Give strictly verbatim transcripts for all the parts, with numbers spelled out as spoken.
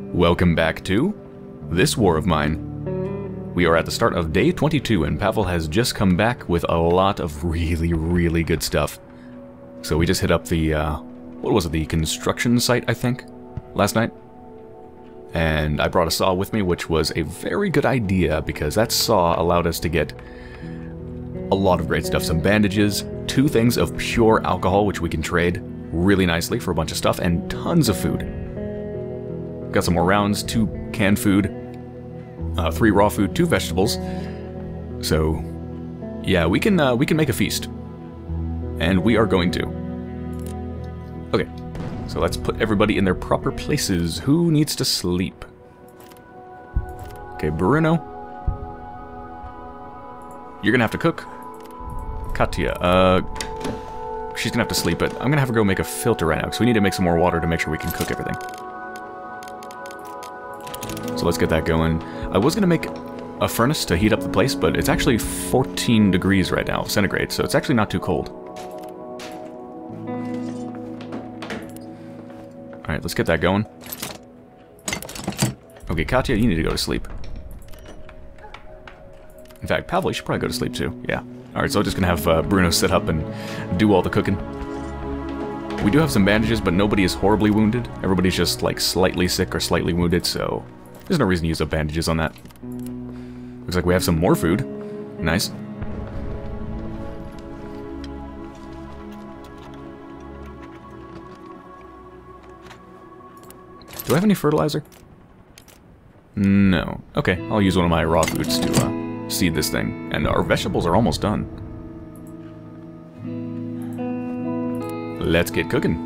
Welcome back to this war of mine. We are at the start of day twenty-two, and Pavel has just come back with a lot of really, really good stuff. So we just hit up the, uh, what was it, the construction site, I think, last night? And I brought a saw with me, which was a very good idea, because that saw allowed us to get a lot of great stuff. Some bandages, two things of pure alcohol, which we can trade really nicely for a bunch of stuff, and tons of food. Got some more rounds, two canned food, uh, three raw food, two vegetables. So, yeah, we can uh, we can make a feast, and we are going to. Okay, so let's put everybody in their proper places. Who needs to sleep? Okay, Bruno, you're gonna have to cook. Katya, uh, she's gonna have to sleep, but I'm gonna have her go make a filter right now, because we need to make some more water to make sure we can cook everything. So let's get that going. I was going to make a furnace to heat up the place, but it's actually fourteen degrees right now, centigrade, so it's actually not too cold. Alright, let's get that going. Okay, Katya, you need to go to sleep. In fact, Pavel, you should probably go to sleep too. Yeah. Alright, so I'm just going to have uh, Bruno sit up and do all the cooking. We do have some bandages, but nobody is horribly wounded. Everybody's just like slightly sick or slightly wounded, so there's no reason to use up bandages on that. Looks like we have some more food. Nice. Do I have any fertilizer? No. Okay, I'll use one of my raw foods to uh, seed this thing. And our vegetables are almost done. Let's get cooking.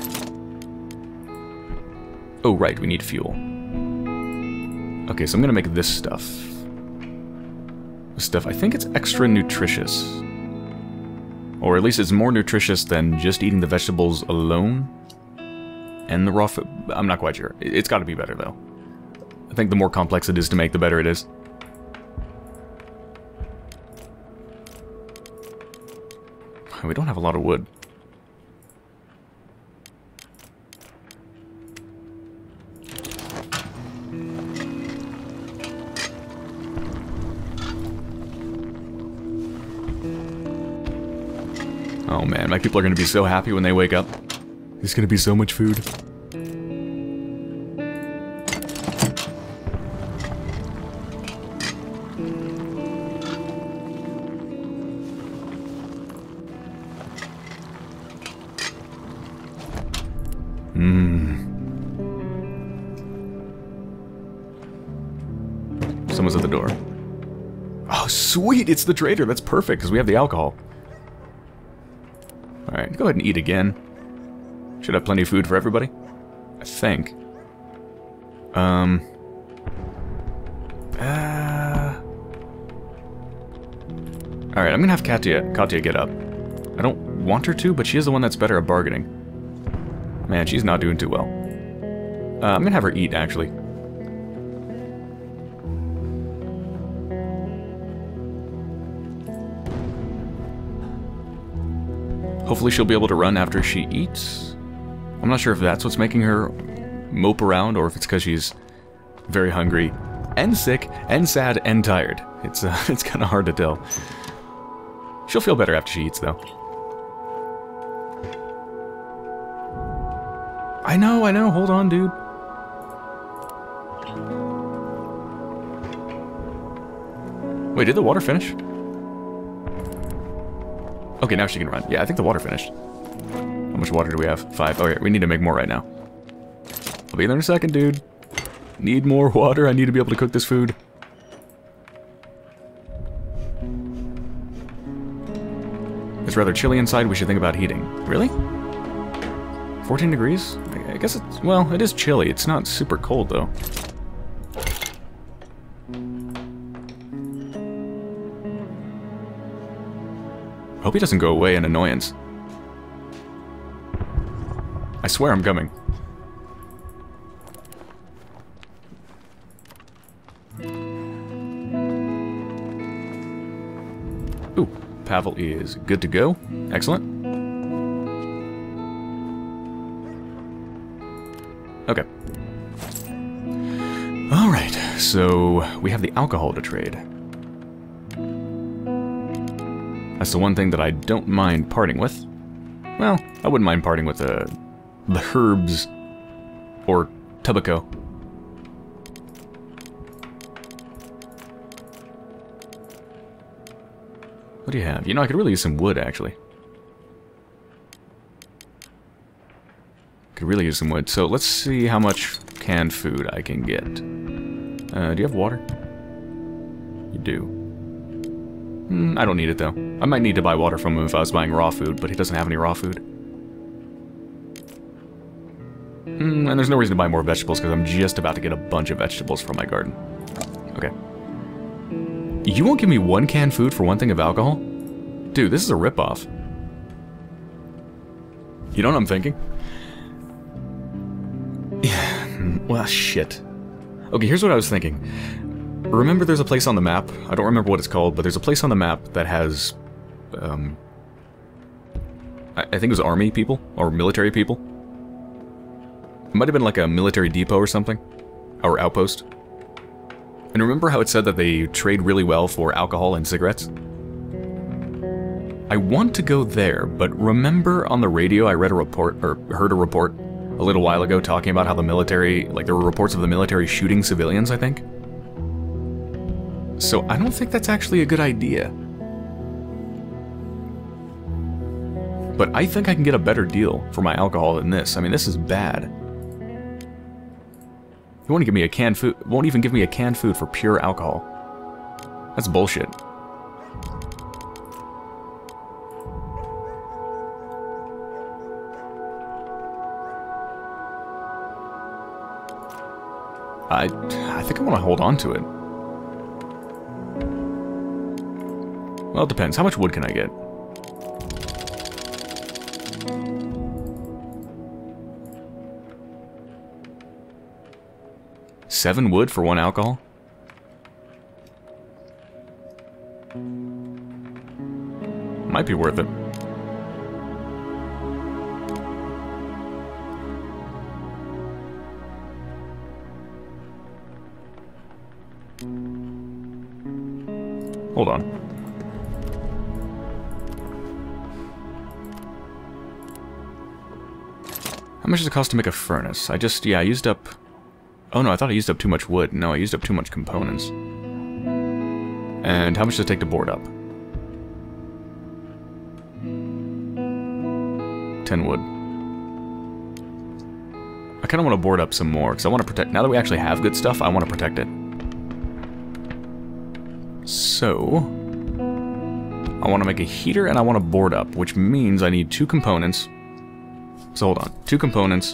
Oh, right, we need fuel. Okay, so I'm gonna make this stuff. This stuff, I think it's extra nutritious. Or at least it's more nutritious than just eating the vegetables alone. And the raw food. I'm not quite sure. It's gotta be better, though. I think the more complex it is to make, the better it is. We don't have a lot of wood. Oh man, my people are going to be so happy when they wake up. There's going to be so much food. Mmm. Someone's at the door. Oh, sweet! It's the trader. That's perfect, because we have the alcohol. Alright, go ahead and eat again. Should have plenty of food for everybody, I think. Um. Uh, Alright, I'm gonna have Katya, Katya get up. I don't want her to, but she is the one that's better at bargaining. Man, she's not doing too well. Uh, I'm gonna have her eat, actually. Hopefully she'll be able to run after she eats. I'm not sure if that's what's making her mope around, or if it's because she's very hungry, and sick, and sad, and tired. It's uh, it's kind of hard to tell. She'll feel better after she eats, though. I know, I know. Hold on, dude. Wait, did the water finish? Okay, now she can run. Yeah, I think the water finished. How much water do we have? Five. Okay, we need to make more right now. I'll be there in a second, dude. Need more water. I need to be able to cook this food. It's rather chilly inside. We should think about heating. Really? fourteen degrees? I guess it's... Well, it is chilly. It's not super cold, though. Hope he doesn't go away in annoyance. I swear I'm coming. Ooh, Pavel is good to go. Excellent. Okay. Alright, so we have the alcohol to trade. That's the one thing that I don't mind parting with. Well, I wouldn't mind parting with uh, the herbs or tobacco. What do you have? You know, I could really use some wood, actually. Could really use some wood. So let's see how much canned food I can get. Uh, do you have water? You do. Mm, I don't need it, though. I might need to buy water from him if I was buying raw food, but he doesn't have any raw food. Mm, and there's no reason to buy more vegetables, because I'm just about to get a bunch of vegetables from my garden. Okay. You won't give me one canned food for one thing of alcohol? Dude, this is a ripoff. You know what I'm thinking? Yeah, well, shit. Okay, here's what I was thinking. Remember there's a place on the map, I don't remember what it's called, but there's a place on the map that has, um... I, I think it was army people, or military people. It might have been like a military depot or something, or outpost. And remember how it said that they trade really well for alcohol and cigarettes? I want to go there, but remember on the radio I read a report, or heard a report a little while ago talking about how the military, like there were reports of the military shooting civilians, I think? So I don't think that's actually a good idea. But I think I can get a better deal for my alcohol than this. I mean, this is bad. He won't give me a canned food, won't even give me a canned food for pure alcohol. That's bullshit. I, I think I want to hold on to it. Well, it depends. How much wood can I get? Seven wood for one alcohol? Might be worth it. Hold on. How much does it cost to make a furnace? I just, yeah, I used up... Oh no, I thought I used up too much wood. No, I used up too much components. And how much does it take to board up? Ten wood. I kind of want to board up some more, because I want to protect... Now that we actually have good stuff, I want to protect it. So... I want to make a heater, and I want to board up, which means I need two components. So hold on. Two components.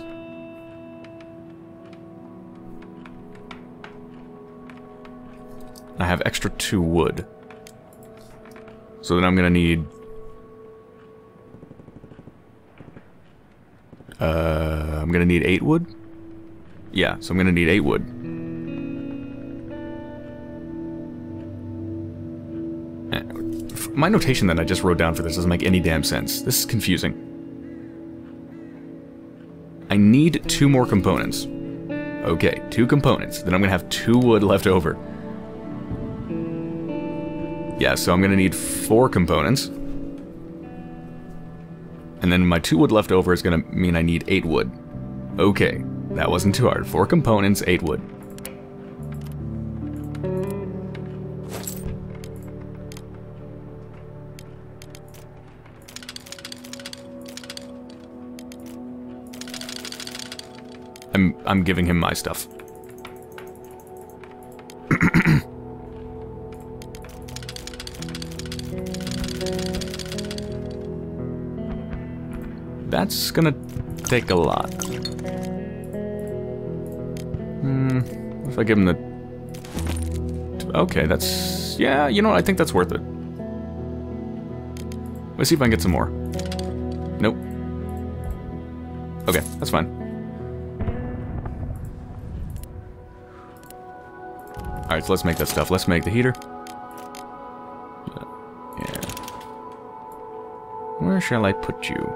I have extra two wood. So then I'm going to need... Uh, I'm going to need eight wood? Yeah, so I'm going to need eight wood. My notation that I just wrote down for this doesn't make any damn sense. This is confusing. I need two more components. Okay, two components. Then I'm going to have two wood left over. Yeah, so I'm going to need four components. And then my two wood left over is going to mean I need eight wood. Okay, that wasn't too hard. Four components, eight wood. I'm, I'm giving him my stuff. That's gonna take a lot. Hmm, what if I give him the... Okay, that's... Yeah, you know what, I think that's worth it. Let's see if I can get some more. Nope. Okay, that's fine. Alright, so let's make that stuff. Let's make the heater. Yeah. Where shall I put you?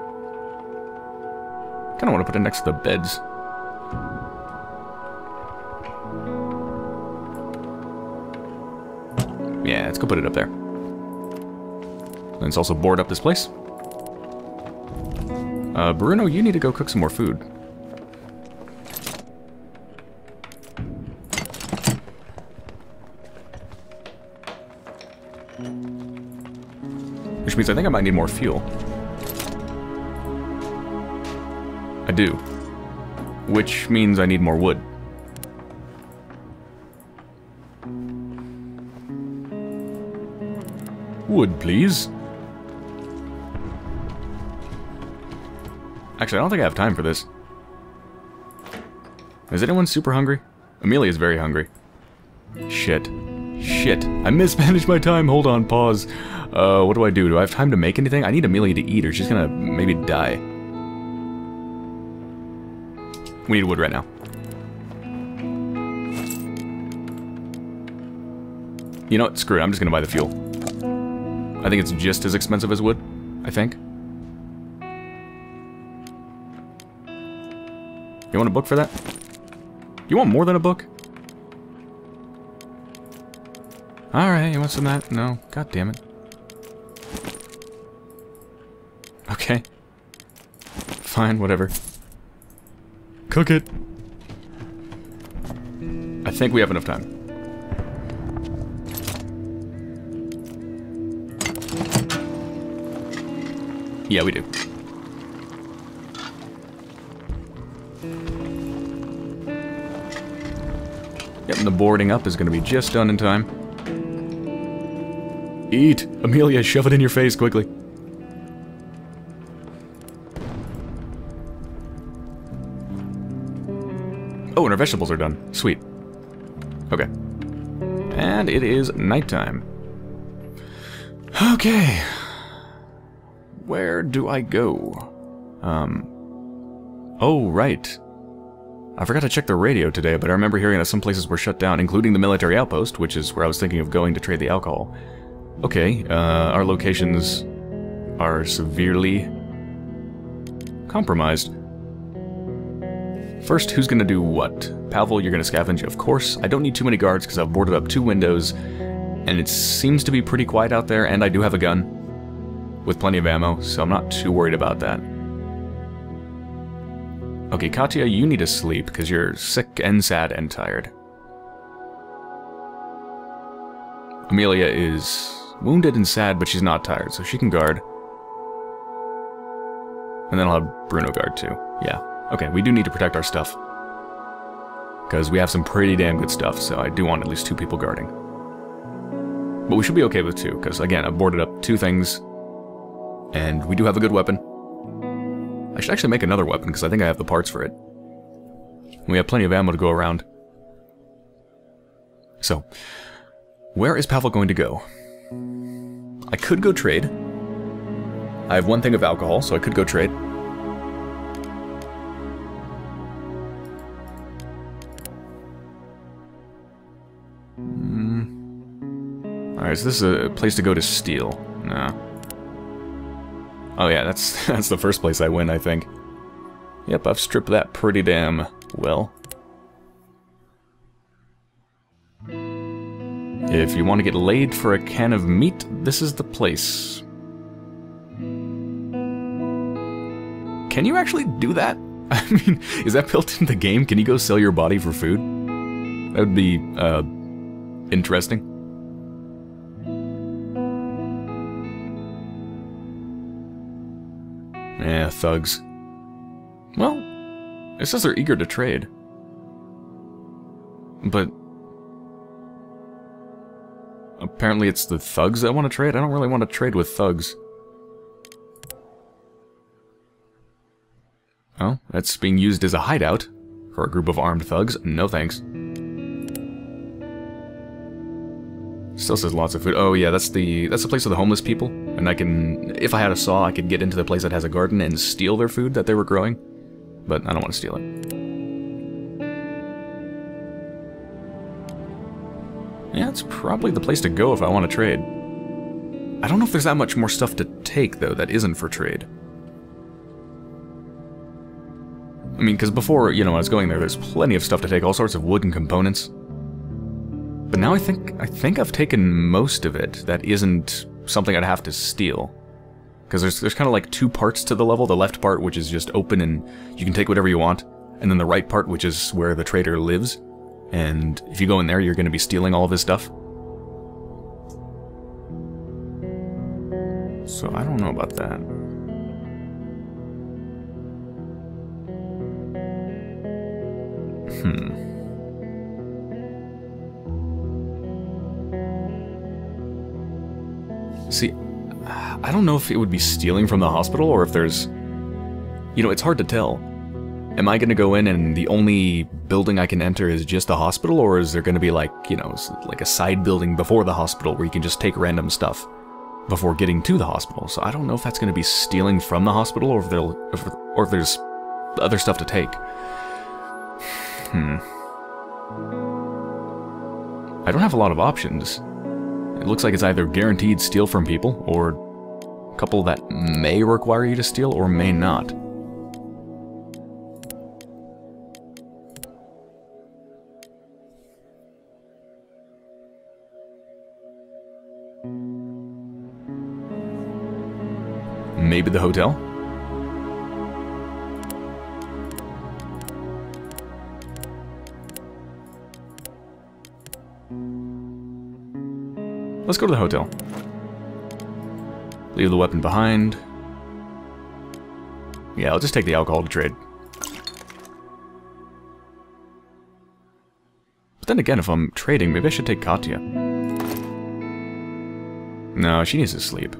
Kinda want to put it next to the beds. Yeah, let's go put it up there. Let's also board up this place. Uh, Bruno, you need to go cook some more food. Which means I think I might need more fuel. I do. Which means I need more wood. Wood, please. Actually, I don't think I have time for this. Is anyone super hungry? Amelia's very hungry. Shit. Shit. I mismanaged my time. Hold on, pause. Uh, what do I do? Do I have time to make anything? I need Amelia to eat or she's gonna maybe die. We need wood right now. You know what? Screw it. I'm just gonna buy the fuel. I think it's just as expensive as wood. I think. You want a book for that? You want more than a book? Alright, you want some of that? No. God damn it. Okay. Fine, whatever. Cook it. I think we have enough time. Yeah, we do. Yep, and the boarding up is going to be just done in time. Eat! Amelia, shove it in your face quickly. Oh, and our vegetables are done. Sweet. Okay. And it is nighttime. Okay. Where do I go? Um. Oh, right. I forgot to check the radio today, but I remember hearing that some places were shut down, including the military outpost, which is where I was thinking of going to trade the alcohol. Okay, uh, our locations are severely compromised. First, who's gonna do what? Pavel, you're gonna scavenge, of course. I don't need too many guards because I've boarded up two windows, and it seems to be pretty quiet out there, and I do have a gun with plenty of ammo, so I'm not too worried about that. Okay, Katya, you need to sleep because you're sick and sad and tired. Amelia is wounded and sad, but she's not tired, so she can guard. And then I'll have Bruno guard too. Yeah. Okay, we do need to protect our stuff. Because we have some pretty damn good stuff, so I do want at least two people guarding. But we should be okay with two, because again, I've boarded up two things. And we do have a good weapon. I should actually make another weapon, because I think I have the parts for it. We have plenty of ammo to go around. So, where is Pavel going to go? I could go trade. I have one thing of alcohol, so I could go trade. Mm. Alright, so this is a place to go to steal. No. Oh yeah, that's that's the first place I win, I think. Yep, I've stripped that pretty damn well. If you want to get laid for a can of meat, this is the place. Can you actually do that? I mean, is that built into the game? Can you go sell your body for food? That would be, uh, interesting. Eh, thugs. Well, it says they're eager to trade. But apparently it's the thugs that want to trade? I don't really want to trade with thugs. Oh, that's being used as a hideout for a group of armed thugs. No thanks. Still says lots of food. Oh yeah, that's the that's the place of the homeless people. And I can, if I had a saw, I could get into the place that has a garden and steal their food that they were growing. But I don't want to steal it. Yeah, it's probably the place to go if I want to trade. I don't know if there's that much more stuff to take, though, that isn't for trade. I mean, because before, you know, when I was going there, there's plenty of stuff to take, all sorts of wood and components. But now I think I think I've taken most of it that isn't something I'd have to steal. Because there's, there's kind of like two parts to the level. The left part, which is just open and you can take whatever you want. And then the right part, which is where the trader lives. And if you go in there, you're going to be stealing all of his stuff. So I don't know about that. Hmm. See, I don't know if it would be stealing from the hospital or if there's... You know, it's hard to tell. Am I going to go in and the only building I can enter is just the hospital, or is there going to be like, you know, like a side building before the hospital where you can just take random stuff before getting to the hospital? So I don't know if that's going to be stealing from the hospital or if, they'll, if, or if there's other stuff to take. Hmm. I don't have a lot of options. It looks like it's either guaranteed steal from people, or a couple that may require you to steal, or may not. Maybe the hotel? Let's go to the hotel. Leave the weapon behind. Yeah, I'll just take the alcohol to trade. But then again, if I'm trading, maybe I should take Katya. No, she needs to sleep.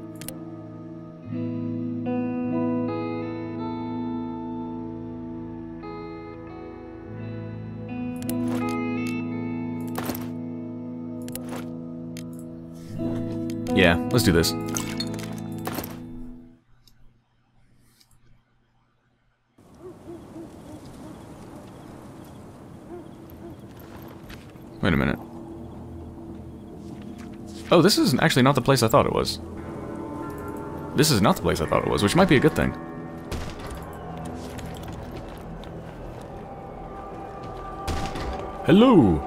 Yeah, let's do this. Wait a minute. Oh, this is actually not the place I thought it was. This is not the place I thought it was, which might be a good thing. Hello!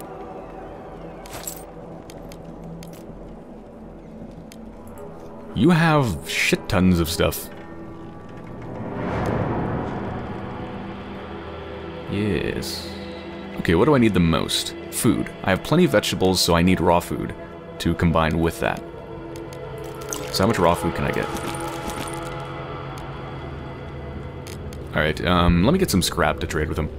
You have shit tons of stuff. Yes. Okay, what do I need the most? Food. I have plenty of vegetables, so I need raw food to combine with that. So how much raw food can I get? Alright, um, let me get some scrap to trade with him.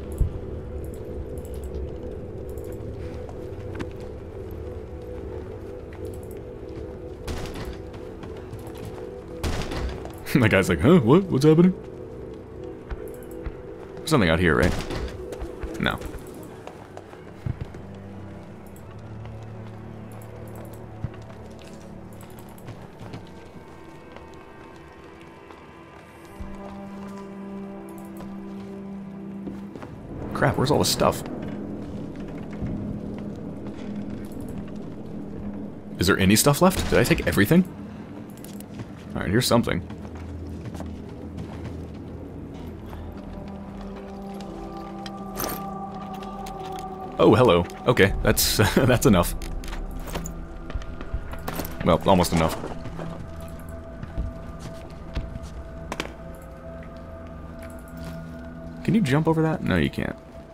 That guy's like, huh? What? What's happening? There's something out here, right? No. Crap, where's all the stuff? Is there any stuff left? Did I take everything? Alright, here's something. Oh, hello. Okay, that's that's enough. Well, almost enough. Can you jump over that? No, you can't.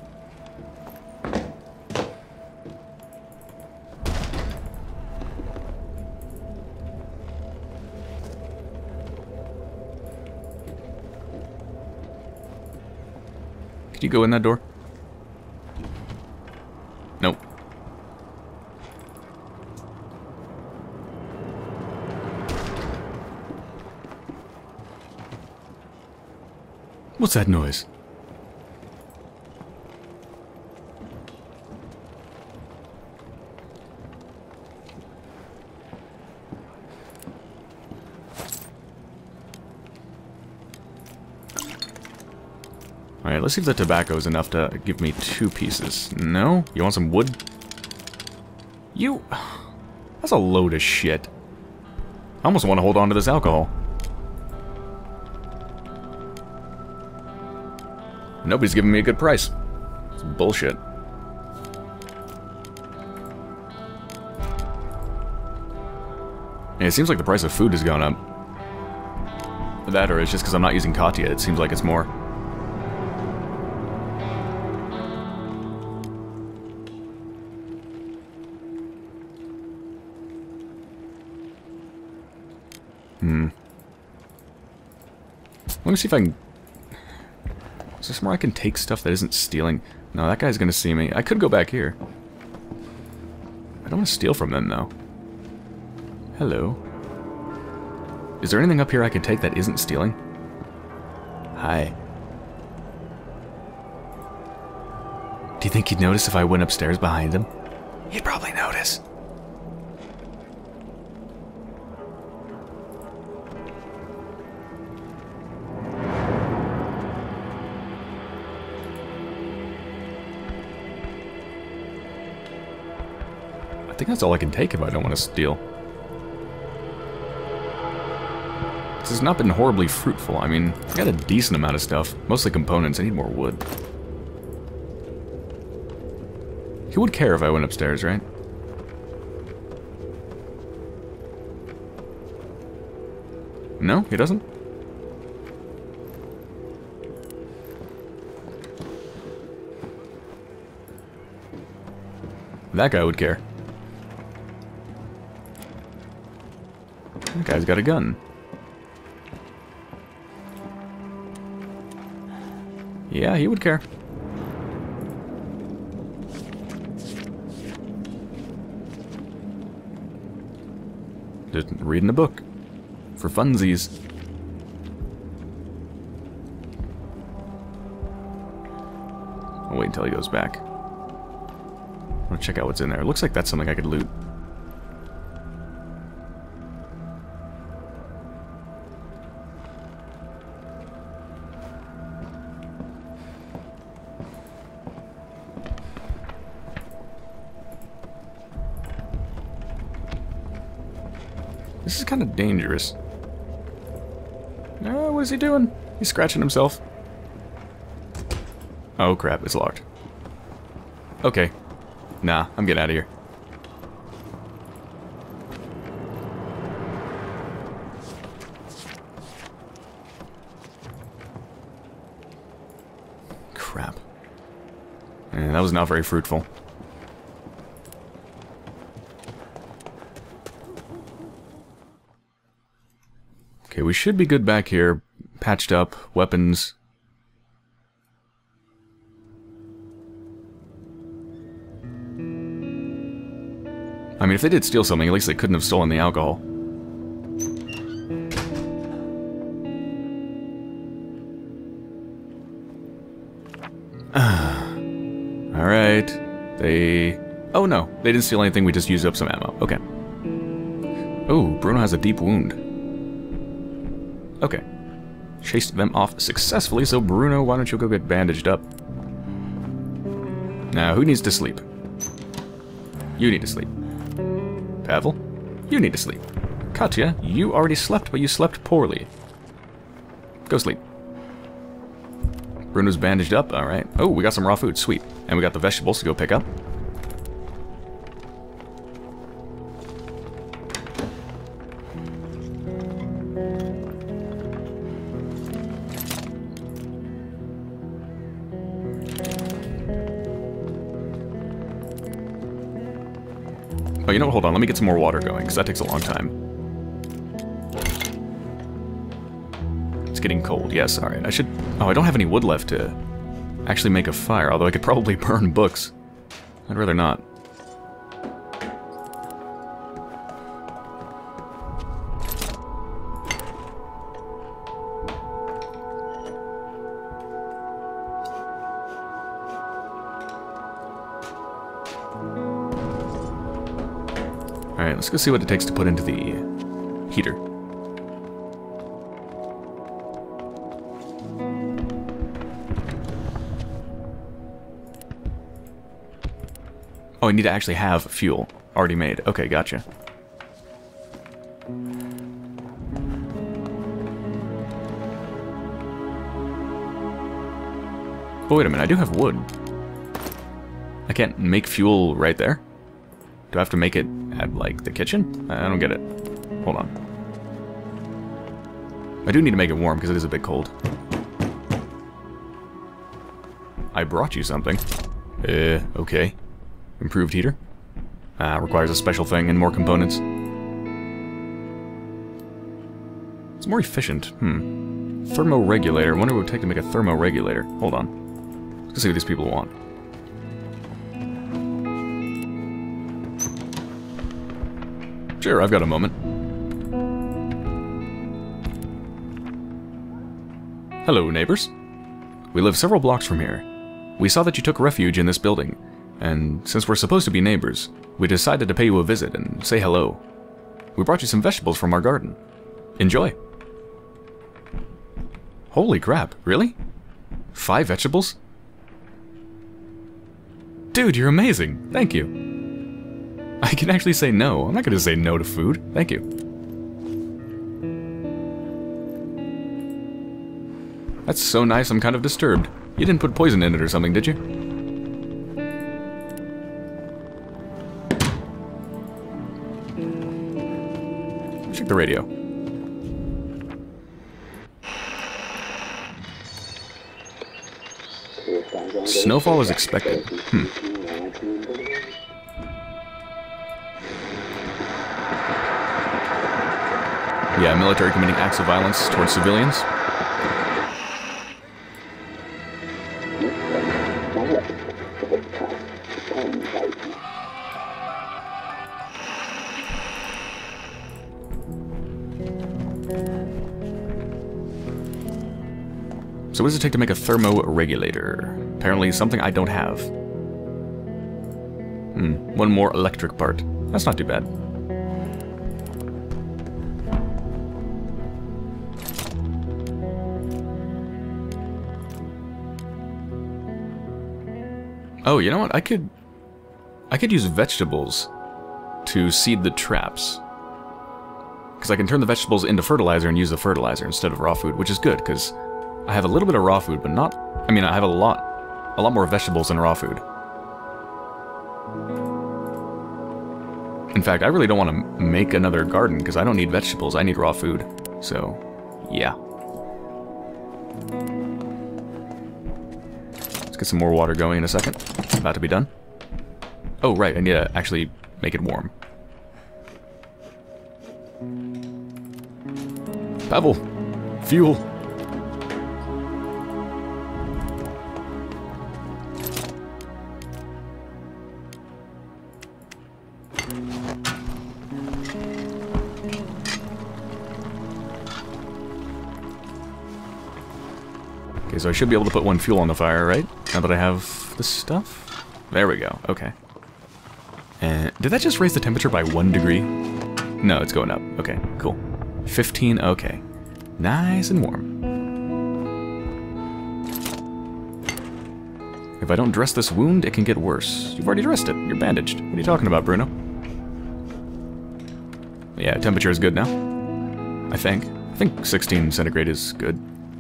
Can you go in that door? Nope. What's that noise? Alright, let's see if the tobacco is enough to give me two pieces. No? You want some wood? You... That's a load of shit. I almost want to hold on to this alcohol. Nobody's giving me a good price. It's bullshit. Yeah, it seems like the price of food has gone up. That, or it's just because I'm not using Katya, it seems like it's more. Hmm. Let me see if I can... Is there somewhere I can take stuff that isn't stealing? No, that guy's gonna see me. I could go back here. I don't want to steal from them, though. Hello. Is there anything up here I can take that isn't stealing? Hi. Do you think he'd notice if I went upstairs behind him? He'd probably notice. I think that's all I can take if I don't want to steal. This has not been horribly fruitful. I mean, I got a decent amount of stuff. Mostly components. I need more wood. He would care if I went upstairs, right? No, he doesn't? That guy would care. That guy's got a gun. Yeah, he would care. Just reading a book. For funsies. I'll wait until he goes back. I'm gonna check out what's in there. It looks like that's something I could loot. This is kind of dangerous. Oh, what is he doing? He's scratching himself. Oh crap, it's locked. Okay. Nah, I'm getting out of here. Crap. And that was not very fruitful. Okay, we should be good back here. Patched up, weapons. I mean, if they did steal something, at least they couldn't have stolen the alcohol. Alright. They... Oh no, they didn't steal anything, we just used up some ammo. Okay. Oh, Bruno has a deep wound. Okay. Chased them off successfully, so Bruno, why don't you go get bandaged up? Now, who needs to sleep? You need to sleep. Pavel, you need to sleep. Katya, you already slept, but you slept poorly. Go sleep. Bruno's bandaged up, alright. Oh, we got some raw food, sweet. And we got the vegetables to go pick up. Oh, you know what? Hold on. Let me get some more water going, because that takes a long time. It's getting cold. Yes, alright. I should... Oh, I don't have any wood left to actually make a fire, although I could probably burn books. I'd rather not. Alright, let's go see what it takes to put into the heater. Oh, I need to actually have fuel already made. Okay, gotcha. Oh, wait a minute, I do have wood. I can't make fuel right there? Do I have to make it at, like, the kitchen? I don't get it. Hold on. I do need to make it warm because it is a bit cold. I brought you something. Uh, okay. Improved heater. Ah, requires a special thing and more components. It's more efficient. Hmm. Thermoregulator. I wonder what it would take to make a thermoregulator. Hold on. Let's see what these people want. Sure, I've got a moment. Hello, neighbors. We live several blocks from here. We saw that you took refuge in this building, and since we're supposed to be neighbors, we decided to pay you a visit and say hello. We brought you some vegetables from our garden. Enjoy. Holy crap, really? Five vegetables? Dude, you're amazing. Thank you. I can actually say no. I'm not going to say no to food. Thank you. That's so nice, I'm kind of disturbed. You didn't put poison in it or something, did you? Check the radio. Snowfall is expected. Hmm. Yeah, military committing acts of violence towards civilians. So what does it take to make a thermoregulator? Apparently something I don't have. Hmm, one more electric part. That's not too bad. Oh, you know what? I could... I could use vegetables to seed the traps. Because I can turn the vegetables into fertilizer and use the fertilizer instead of raw food, which is good, because I have a little bit of raw food, but not... I mean, I have a lot, a lot more vegetables than raw food. In fact, I really don't want to make another garden, because I don't need vegetables, I need raw food. So, yeah. Let's get some more water going in a second. It's about to be done. Oh, right, I need to actually make it warm. Pavel! Fuel! Okay, so I should be able to put one fuel on the fire, right? Now that I have this stuff? There we go, okay. And did that just raise the temperature by one degree? No, it's going up. Okay, cool. fifteen, okay. Nice and warm. If I don't dress this wound, it can get worse. You've already dressed it. You're bandaged. What are you talking about, Bruno? Yeah, temperature is good now. I think. I think sixteen centigrade is good.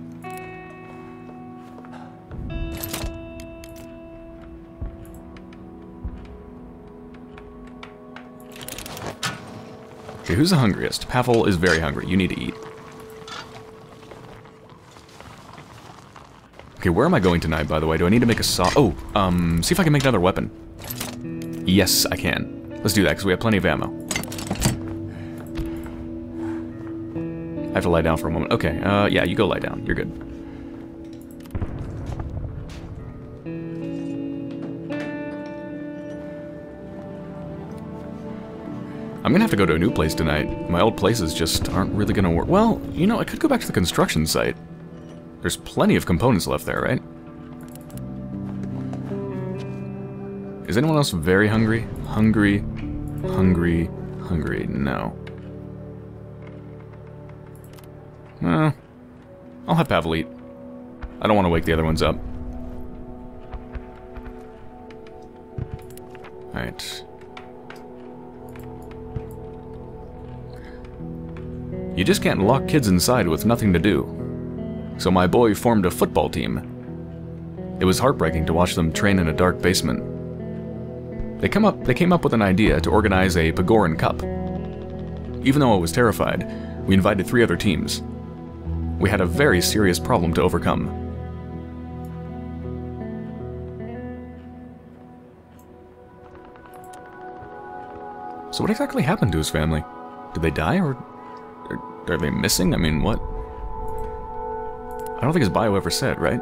Okay, who's the hungriest? Pavel is very hungry. You need to eat. Okay, where am I going tonight, by the way? Do I need to make a saw? Oh, um, see if I can make another weapon. Yes, I can. Let's do that, because we have plenty of ammo. I have to lie down for a moment. Okay, uh, yeah, you go lie down. You're good. I'm gonna have to go to a new place tonight. My old places just aren't really gonna work. Well, you know, I could go back to the construction site. There's plenty of components left there, right? Is anyone else very hungry? Hungry, hungry, hungry. No. Well, I'll have Pavel eat. I don't want to wake the other ones up. Alright. You just can't lock kids inside with nothing to do. So my boy formed a football team. It was heartbreaking to watch them train in a dark basement. They come up they came up with an idea to organize a Pagoran Cup. even though I was terrified, we invited three other teams. We had a very serious problem to overcome. So what exactly happened to his family? Did they die, or are, are they missing? I mean, what? I don't think his bio ever said, right?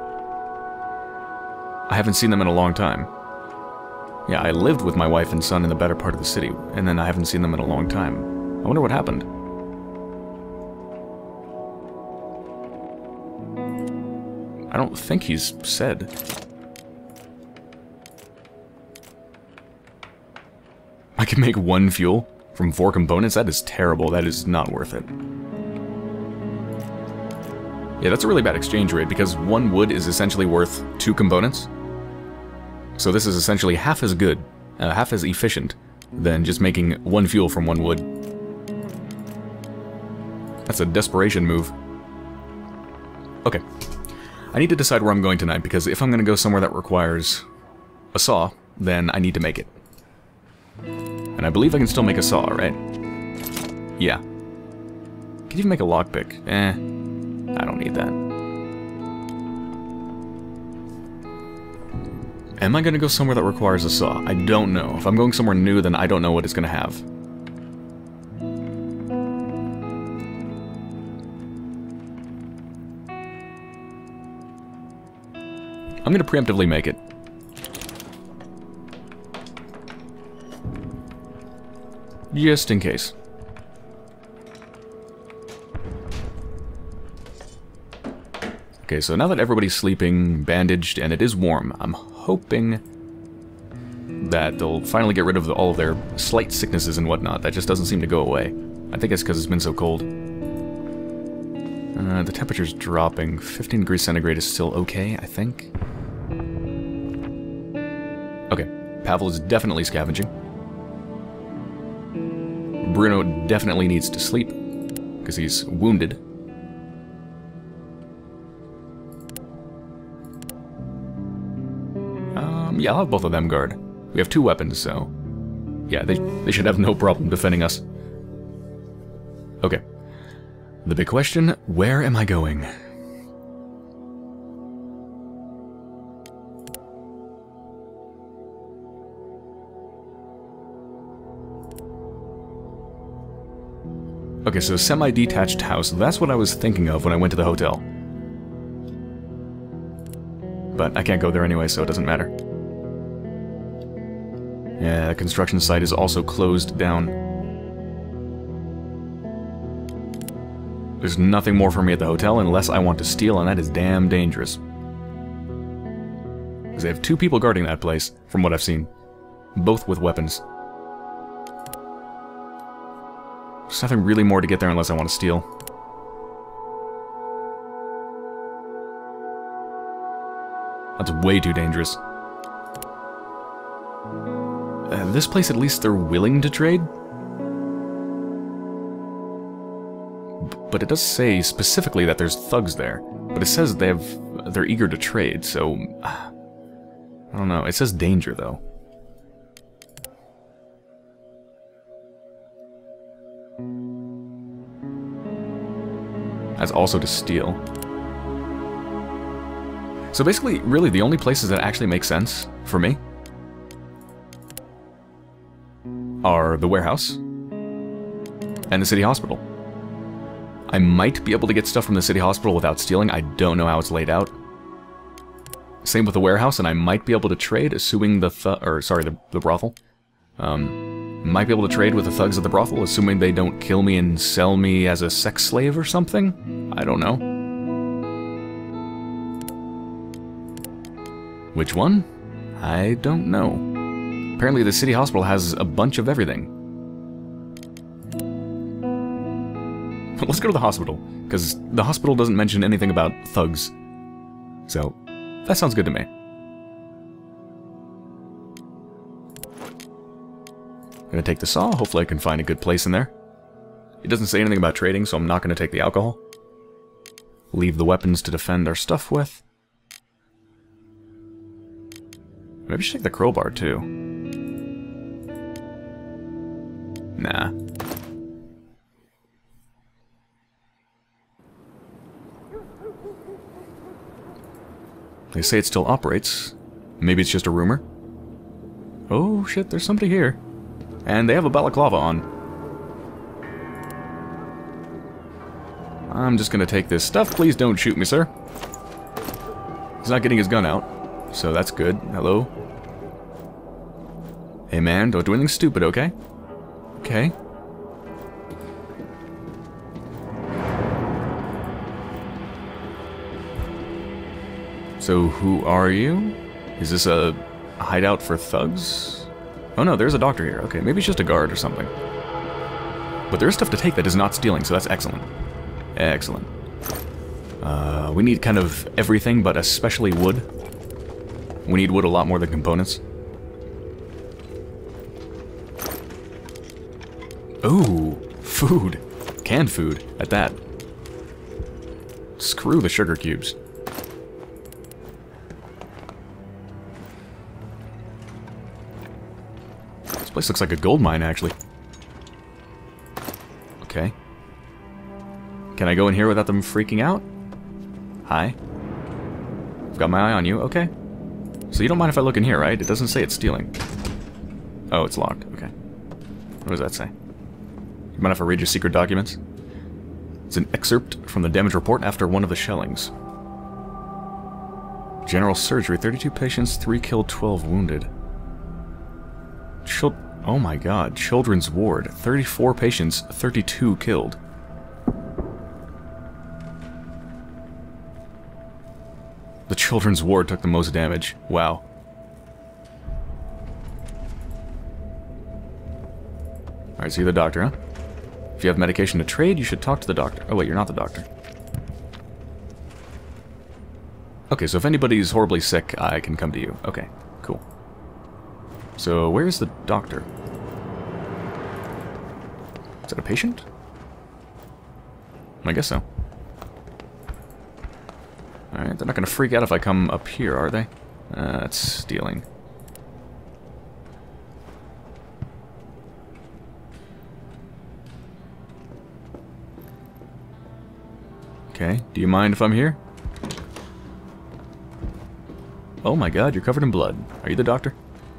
I haven't seen them in a long time. Yeah, I lived with my wife and son in the better part of the city, and then I haven't seen them in a long time. I wonder what happened. I don't think he's said. I can make one fuel from four components? That is terrible. That is not worth it. Yeah, that's a really bad exchange rate, because one wood is essentially worth two components. So this is essentially half as good, uh, half as efficient, than just making one fuel from one wood. That's a desperation move. Okay. I need to decide where I'm going tonight, because if I'm going to go somewhere that requires a saw, then I need to make it. And I believe I can still make a saw, right? Yeah. Can you even make a lockpick? Eh. I don't need that. Am I going to go somewhere that requires a saw? I don't know. If I'm going somewhere new, then I don't know what it's going to have. I'm going to preemptively make it. Just in case. Okay, so now that everybody's sleeping, bandaged, and it is warm, I'm hoping that they'll finally get rid of the, all of their slight sicknesses and whatnot. That just doesn't seem to go away. I think it's because it's been so cold. Uh, the temperature's dropping. fifteen degrees centigrade is still okay, I think. Okay, Pavel is definitely scavenging. Bruno definitely needs to sleep, because he's wounded. Um, yeah, I'll have both of them guard. We have two weapons, so... yeah, they, they should have no problem defending us. Okay. The big question, where am I going? Okay, so semi-detached house, that's what I was thinking of when I went to the hotel. But I can't go there anyway, so it doesn't matter. Yeah, the construction site is also closed down. There's nothing more for me at the hotel unless I want to steal, and that is damn dangerous. Because they have two people guarding that place, from what I've seen. Both with weapons. There's nothing really more to get there unless I want to steal. That's way too dangerous. Uh, this place, at least they're willing to trade. But it does say specifically that there's thugs there. But it says they have, they're eager to trade, so... I don't know. It says danger, though. As also to steal. So basically, really, the only places that actually make sense for me are the warehouse and the city hospital. I might be able to get stuff from the city hospital without stealing. I don't know how it's laid out. Same with the warehouse, and I might be able to trade, assuming the th or sorry, the, the brothel. Um, might be able to trade with the thugs at the brothel, assuming they don't kill me and sell me as a sex slave or something. I don't know. Which one? I don't know. Apparently the city hospital has a bunch of everything. Let's go to the hospital, because the hospital doesn't mention anything about thugs. So, that sounds good to me. I'm gonna take the saw, hopefully I can find a good place in there. It doesn't say anything about trading, so I'm not gonna take the alcohol. Leave the weapons to defend our stuff with. Maybe I should take the crowbar, too. Nah. They say it still operates. Maybe it's just a rumor. Oh shit, there's somebody here. And they have a balaclava on. I'm just gonna take this stuff. Please don't shoot me, sir. He's not getting his gun out, so that's good. Hello? Hey man, don't do anything stupid, okay? Okay. So who are you? Is this a hideout for thugs? Oh no, there's a doctor here. Okay, maybe it's just a guard or something. But there is stuff to take that is not stealing, so that's excellent. Excellent. Uh, we need kind of everything, but especially wood. We need wood a lot more than components. Ooh, food. Canned food, at that. Screw the sugar cubes. This place looks like a gold mine, actually. Okay. Can I go in here without them freaking out? Hi. I've got my eye on you, okay. So you don't mind if I look in here, right? It doesn't say it's stealing. Oh, it's locked, okay. What does that say? You mind if I read your secret documents? It's an excerpt from the damage report after one of the shellings. General surgery, thirty-two patients, three killed, twelve wounded. Chil- oh my god, children's ward, thirty-four patients, thirty-two killed. The children's ward took the most damage. Wow. Alright, so you're the doctor, huh? If you have medication to trade, you should talk to the doctor. Oh wait, you're not the doctor. Okay, so if anybody's horribly sick, I can come to you. Okay, cool. So, where's the doctor? Is that a patient? I guess so. Alright, they're not gonna freak out if I come up here, are they? Uh, that's stealing. Okay, do you mind if I'm here? Oh my god, you're covered in blood. Are you the doctor?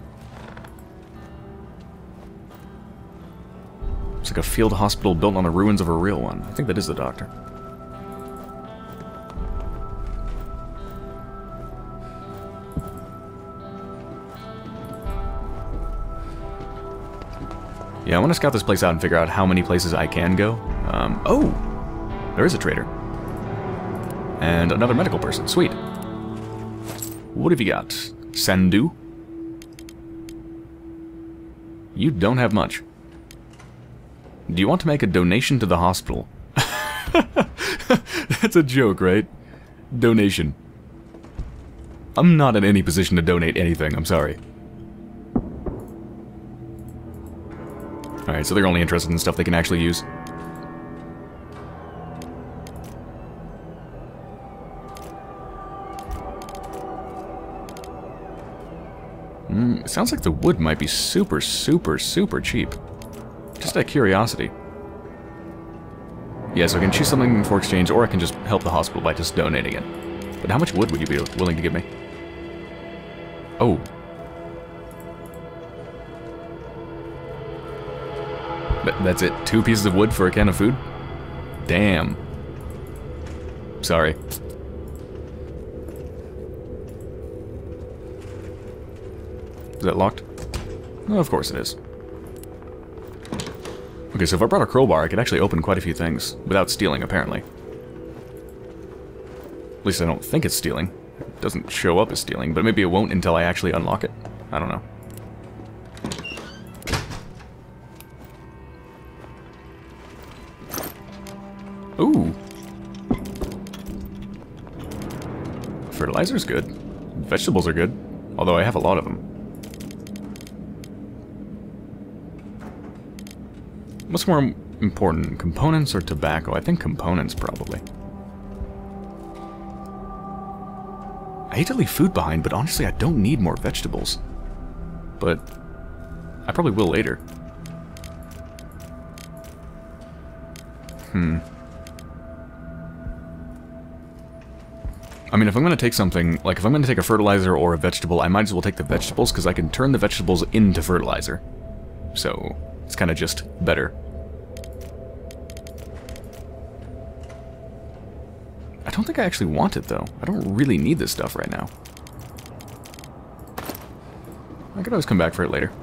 It's like a field hospital built on the ruins of a real one. I think that is the doctor. Yeah, I want to scout this place out and figure out how many places I can go. Um, oh! There is a trader. And another medical person. Sweet. What have you got? Sandu? You don't have much. Do you want to make a donation to the hospital? That's a joke, right? Donation. I'm not in any position to donate anything, I'm sorry. Alright, so they're only interested in stuff they can actually use. Mm, it sounds like the wood might be super, super, super cheap. Just out of curiosity. Yeah, so I can choose something for exchange, or I can just help the hospital by just donating it. But how much wood would you be willing to give me? Oh. Th that's it? Two pieces of wood for a can of food? Damn. Sorry. Is that locked? Oh, of course it is. Okay, so if I brought a crowbar, I could actually open quite a few things, without stealing, apparently. At least I don't think it's stealing. It doesn't show up as stealing, but maybe it won't until I actually unlock it. I don't know. Ooh! Fertilizer's good. Vegetables are good, although I have a lot of them. What's more important, components or tobacco? I think components, probably. I hate to leave food behind, but honestly, I don't need more vegetables. But I probably will later. Hmm. I mean, if I'm going to take something, like if I'm going to take a fertilizer or a vegetable, I might as well take the vegetables, because I can turn the vegetables into fertilizer. So, it's kind of just better. I don't think I actually want it, though. I don't really need this stuff right now. I could always come back for it later.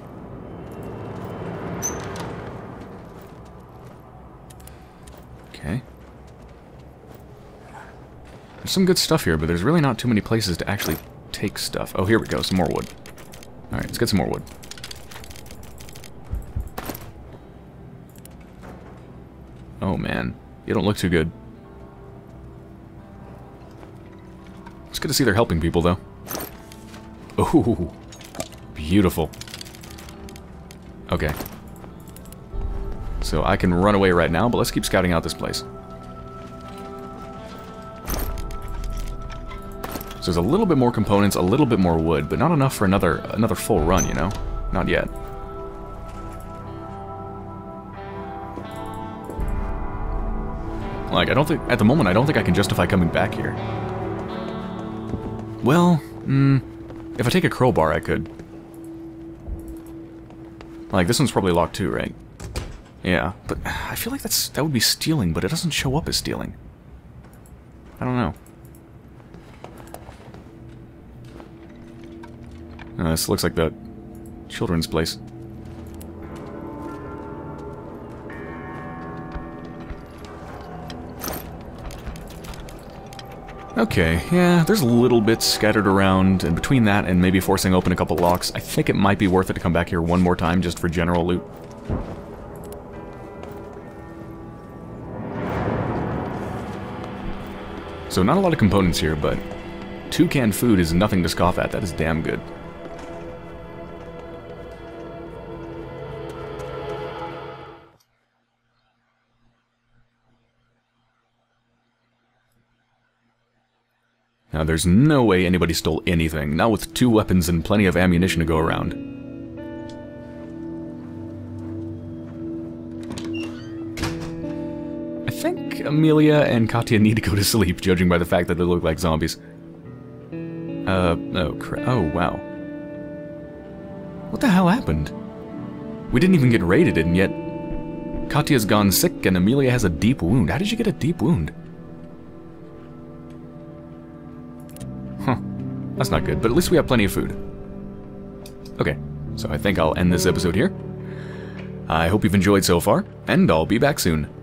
Okay. There's some good stuff here, but there's really not too many places to actually take stuff. Oh, here we go. Some more wood. Alright, let's get some more wood. Oh, man. You don't look too good. It's good to see they're helping people, though. Oh, beautiful. Okay. So I can run away right now, but let's keep scouting out this place. So there's a little bit more components, a little bit more wood, but not enough for another another full run, you know? Not yet. Like, I don't think, at the moment, I don't think I can justify coming back here. Well, hmm, if I take a crowbar, I could. Like, this one's probably locked too, right? Yeah, but I feel like that's that would be stealing, but it doesn't show up as stealing. I don't know. Uh, this looks like the children's place. Okay, yeah, there's little bits scattered around, and between that and maybe forcing open a couple locks, I think it might be worth it to come back here one more time just for general loot. So not a lot of components here, but two canned food is nothing to scoff at. That is damn good. Now, there's no way anybody stole anything, not with two weapons and plenty of ammunition to go around. I think Amelia and Katya need to go to sleep, judging by the fact that they look like zombies. Uh, oh, cra- oh, wow. What the hell happened? We didn't even get raided, and yet Katya's gone sick and Amelia has a deep wound. How did you get a deep wound? Huh. That's not good, but at least we have plenty of food. Okay, so I think I'll end this episode here. I hope you've enjoyed so far, and I'll be back soon.